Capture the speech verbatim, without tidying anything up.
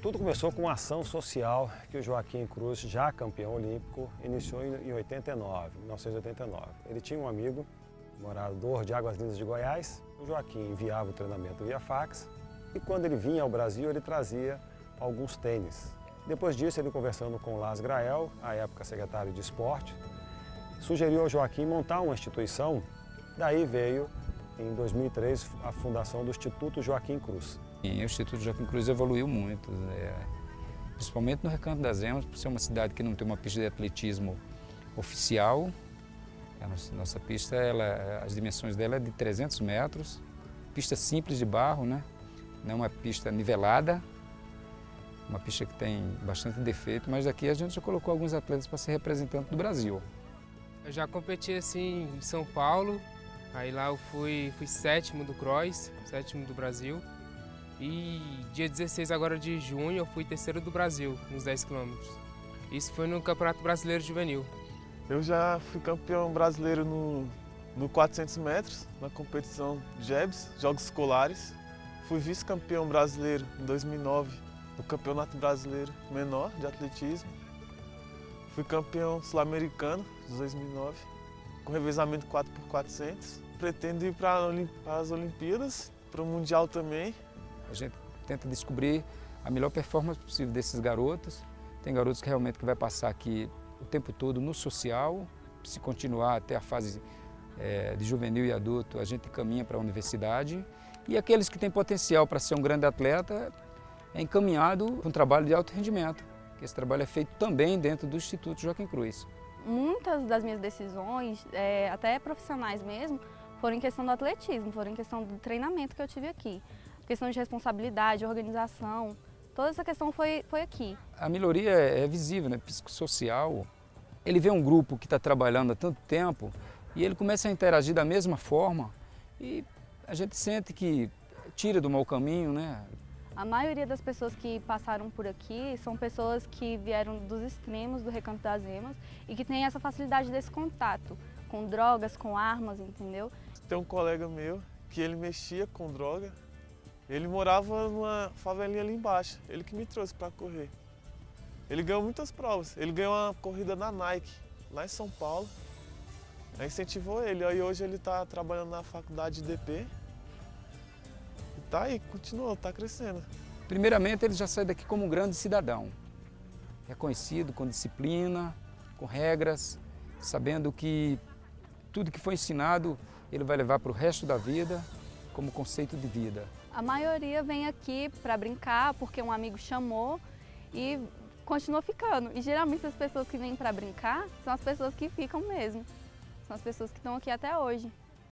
Tudo começou com uma ação social que o Joaquim Cruz, já campeão olímpico, iniciou em oitenta e nove, mil novecentos e oitenta e nove. Ele tinha um amigo, morador de Águas Lindas de Goiás. O Joaquim enviava o treinamento via fax e quando ele vinha ao Brasil ele trazia alguns tênis. Depois disso, ele conversando com Las Grael, à época secretário de esporte, sugeriu ao Joaquim montar uma instituição. Daí veio, em dois mil e três, a fundação do Instituto Joaquim Cruz. E o Instituto Joaquim Cruz evoluiu muito, é, principalmente no Recanto das Emas, por ser uma cidade que não tem uma pista de atletismo oficial. A nossa, nossa pista, ela, as dimensões dela é de trezentos metros, pista simples de barro, né? Não é uma pista nivelada, uma pista que tem bastante defeito, mas aqui a gente já colocou alguns atletas para ser representante do Brasil. Eu já competi assim em São Paulo, aí lá eu fui, fui sétimo do cross, sétimo do Brasil. E dia dezesseis agora de junho eu fui terceiro do Brasil, nos dez quilômetros. Isso foi no Campeonato Brasileiro Juvenil. Eu já fui campeão brasileiro no, no quatrocentos metros, na competição J E B S, Jogos Escolares. Fui vice-campeão brasileiro em dois mil e nove, no Campeonato Brasileiro Menor de Atletismo. Fui campeão sul-americano de dois mil e nove, com revezamento quatro por quatrocentos. Pretendo ir para as Olimpíadas, para o Mundial também. A gente tenta descobrir a melhor performance possível desses garotos. Tem garotos que realmente que vai passar aqui o tempo todo no social. Se continuar até a fase é, de juvenil e adulto, a gente caminha para a universidade. E aqueles que têm potencial para ser um grande atleta, é encaminhado para um trabalho de alto rendimento. Esse trabalho é feito também dentro do Instituto Joaquim Cruz. Muitas das minhas decisões, é, até profissionais mesmo, foram em questão do atletismo, foram em questão do treinamento que eu tive aqui. Questão de responsabilidade, organização, toda essa questão foi, foi aqui. A melhoria é visível, né? Psicossocial. Ele vê um grupo que está trabalhando há tanto tempo e ele começa a interagir da mesma forma e a gente sente que tira do mau caminho, né? A maioria das pessoas que passaram por aqui são pessoas que vieram dos extremos do Recanto das Emas e que têm essa facilidade desse contato com drogas, com armas, entendeu? Tem um colega meu que ele mexia com droga. Ele morava numa favelinha ali embaixo, ele que me trouxe para correr. Ele ganhou muitas provas, ele ganhou uma corrida na Nike, lá em São Paulo. Aí incentivou ele, aí hoje ele está trabalhando na faculdade de D P. E tá aí, continuou, está crescendo. Primeiramente, ele já sai daqui como um grande cidadão. Reconhecido, com disciplina, com regras, sabendo que tudo que foi ensinado ele vai levar para o resto da vida como conceito de vida. A maioria vem aqui para brincar porque um amigo chamou e continua ficando. E geralmente as pessoas que vêm para brincar são as pessoas que ficam mesmo. São as pessoas que estão aqui até hoje.